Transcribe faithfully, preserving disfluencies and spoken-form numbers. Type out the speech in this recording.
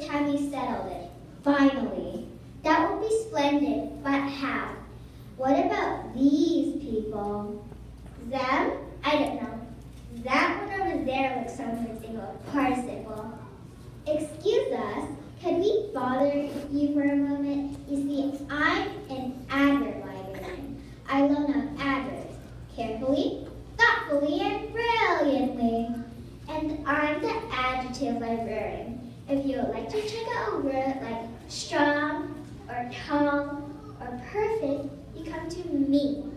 time we settled it. Finally. That would be splendid, but how? What about these people? Them? I don't know. That one over there looks something of a participle. Excuse us, could we bother you for a moment? You see, I'm an adverb librarian. I loan out adverbs carefully, thoughtfully, and brilliantly. And I'm the adjective librarian. If you would like to check out a word like strong, or tall, or perfect, you come to me.